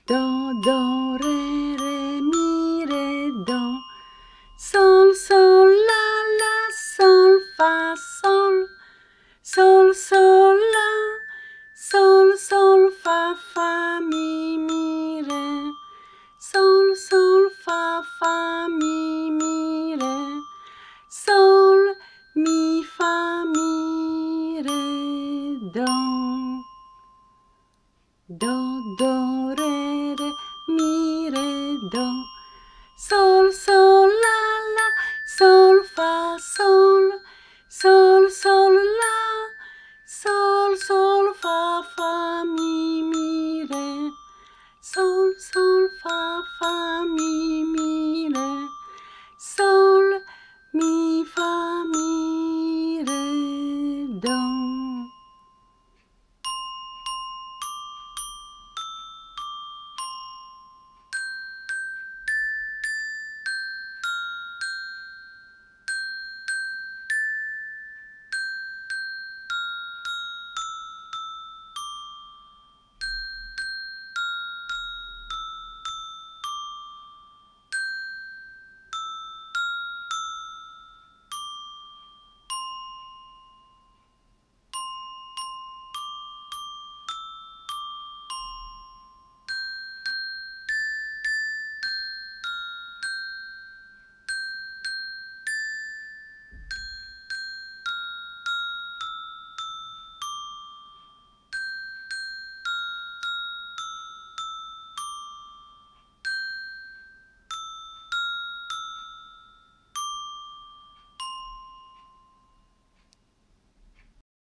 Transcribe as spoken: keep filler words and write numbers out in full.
Do, do, re, re, mi, re, do. Sol, sol, la, la, sol, fa, sol. Sol, sol, la. Sol, sol, fa, fa, mi, mi, re. Sol, sol, fa, fa, mi, mi, re. Sol, mi, fa, mi, re, do. Do, do, re, re, mi, re, do. Sol, sol.